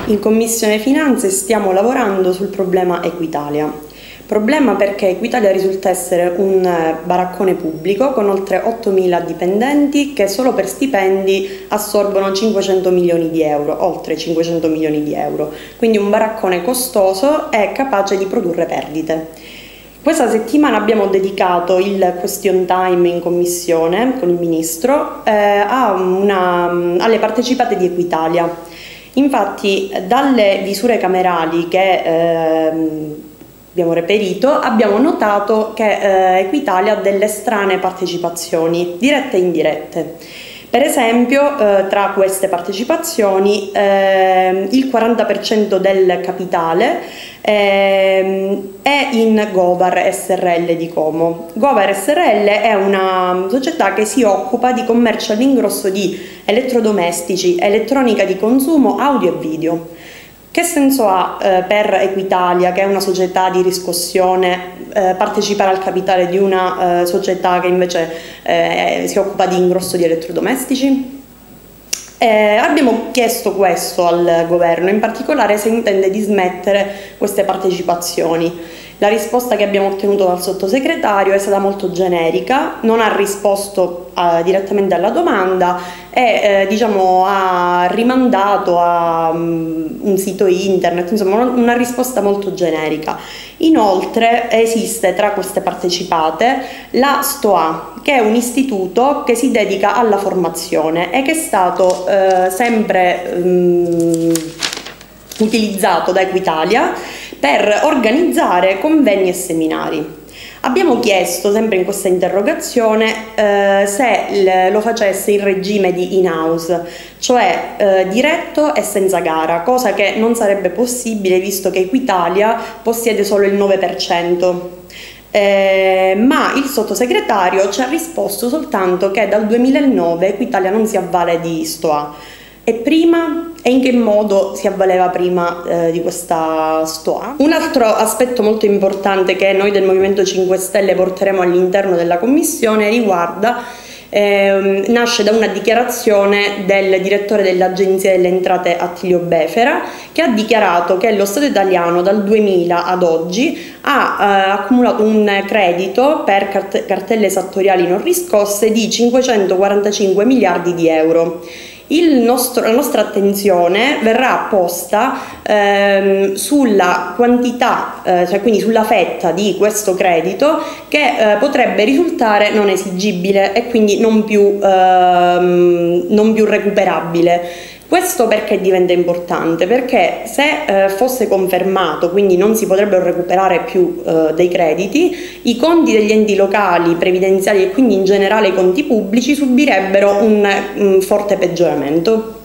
In Commissione Finanze stiamo lavorando sul problema Equitalia. Problema perché Equitalia risulta essere un baraccone pubblico con oltre 8.000 dipendenti che solo per stipendi assorbono 500 milioni di euro, oltre 500 milioni di euro. Quindi un baraccone costoso e capace di produrre perdite. Questa settimana abbiamo dedicato il question time in commissione con il Ministro alle partecipate di Equitalia. Infatti dalle visure camerali che abbiamo reperito abbiamo notato che Equitalia ha delle strane partecipazioni, dirette e indirette. Per esempio tra queste partecipazioni il 40% del capitale è in Govar SRL di Como. Govar SRL è una società che si occupa di commercio all'ingrosso di elettrodomestici, elettronica di consumo, audio e video. Che senso ha per Equitalia, che è una società di riscossione, partecipare al capitale di una società che invece si occupa di ingrosso di elettrodomestici? Abbiamo chiesto questo al governo, in particolare se intende dismettere queste partecipazioni. La risposta che abbiamo ottenuto dal sottosegretario è stata molto generica, non ha risposto direttamente alla domanda e ha rimandato a un sito internet, insomma una risposta molto generica. Inoltre esiste tra queste partecipate la STOA, che è un istituto che si dedica alla formazione e che è stato sempre utilizzato da Equitalia per organizzare convegni e seminari. Abbiamo chiesto, sempre in questa interrogazione, se lo facesse in regime di in-house, cioè diretto e senza gara, cosa che non sarebbe possibile visto che Equitalia possiede solo il 9%. Ma il sottosegretario ci ha risposto soltanto che dal 2009 Equitalia non si avvale di STOA. E prima? E in che modo si avvaleva prima di questa STOA? Un altro aspetto molto importante che noi del Movimento 5 Stelle porteremo all'interno della Commissione nasce da una dichiarazione del direttore dell'Agenzia delle Entrate Attilio Befera, che ha dichiarato che lo Stato italiano dal 2000 ad oggi ha accumulato un credito per cartelle esattoriali non riscosse di 545 miliardi di euro. La nostra attenzione verrà posta sulla quantità, cioè quindi sulla fetta di questo credito che potrebbe risultare non esigibile e quindi non più recuperabile. Questo perché diventa importante? Perché se fosse confermato, quindi non si potrebbero recuperare più dei crediti, i conti degli enti locali, previdenziali e quindi in generale i conti pubblici subirebbero un forte peggioramento.